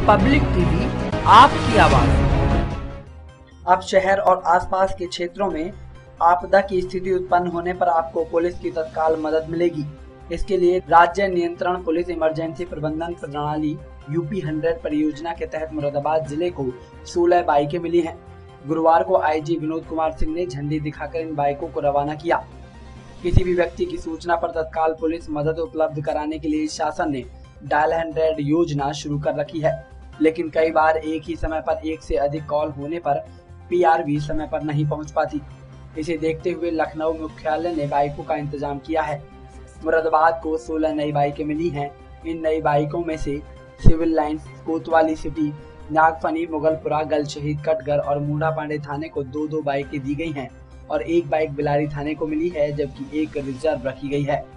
Public TV, आपकी आवाज। अब शहर और आसपास के क्षेत्रों में आपदा की स्थिति उत्पन्न होने पर आपको पुलिस की तत्काल मदद मिलेगी। इसके लिए राज्य नियंत्रण पुलिस इमरजेंसी प्रबंधन प्रणाली यूपी 100 परियोजना के तहत मुरादाबाद जिले को 16 बाइकें मिली हैं। गुरुवार को आईजी विनोद कुमार सिंह ने झंडी दिखाकर इन बाइकों को रवाना किया। किसी भी व्यक्ति की सूचना पर तत्काल पुलिस मदद उपलब्ध कराने के लिए शासन ने डायल 100 योजना शुरू कर रखी है, लेकिन कई बार एक ही समय पर एक से अधिक कॉल होने पर पीआरवी समय पर नहीं पहुंच पाती। इसे देखते हुए लखनऊ मुख्यालय ने बाइकों का इंतजाम किया है। मुरादाबाद को 16 नई बाइकें मिली हैं। इन नई बाइकों में से सिविल लाइंस, कोतवाली सिटी, नागफनी, मुगलपुरा, गल शहीद, कटघर और मूढ़ा पांडे थाने को 2-2 बाइकें दी गई हैं और एक बाइक बिलारी थाने को मिली है, जबकि एक रिजर्व रखी गई है।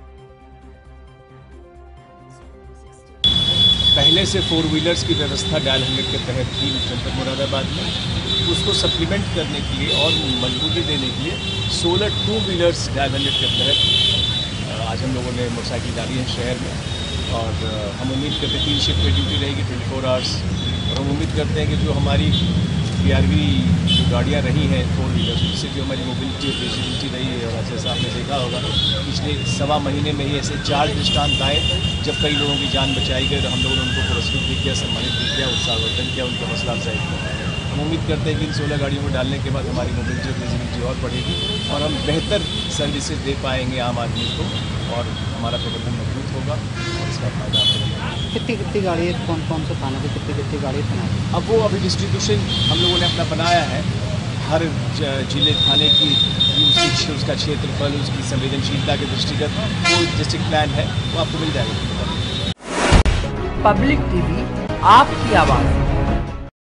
पहले से 4 व्हीलर्स की व्यवस्था डायल 100 के तहत थी जनपद मुरादाबाद में, उसको सप्लीमेंट करने के लिए और मजबूती देने के लिए 16 2 व्हीलर्स डायल 100 के तहत आज हम लोगों ने मोटरसाइकिल डाली है शहर में। और हम उम्मीद करते हैं 3 शिफ्ट पे ड्यूटी रहेगी 24 आवर्स। और हम उम्मीद करते हैं कि जो हमारी पीआरवी जो गाड़ियाँ रही हैं 4 व्हीलर्स, उससे जो हमारी मोबिलिटी और विजिबिलिटी रही है, और जैसा आपने देखा होगा पिछले 1.25 महीने में ही ऐसे 4 दृष्टांत आए जब कई लोगों की जान बचाई गई और हम लोगों ने उनको पुरस्कृत भी किया, सम्मानित भी किया, उत्साहवर्धन किया, उनका हौसला अफजाई किया। हम उम्मीद करते हैं कि इन 16 गाड़ियों को डालने के बाद हमारी मोबिलिटी और विजिबिलिटी और बढ़ेगी और हम बेहतर सर्विसेज दे पाएंगे आम आदमी को और हमारा प्रबंधन मजबूत होगा और इसका फायदा आपको। कितनी गाड़ी, कौन से थाने से कितनी गाड़ी बनाई? अब वो अभी डिस्ट्रीब्यूशन हम लोगों ने अपना बनाया है। हर जिले थाने की उसका क्षेत्रफल, उसकी संवेदनशीलता के दृष्टिगत वो डिस्ट्रिक्ट प्लान है, वो आपको मिल जाएगा। पब्लिक टीवी, आपकी आवाज़।